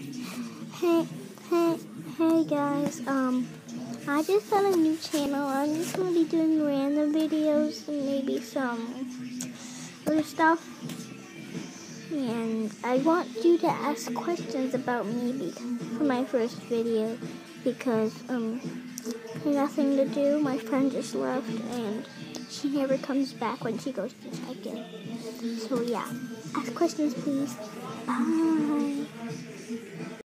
Hey, hey, hey guys, I just got a new channel. I'm just gonna be doing random videos and maybe some other stuff. And I want you to ask questions about me for my first video because, nothing to do. My friend just left and she never comes back when she goes to check in. So yeah, ask questions please. Bye.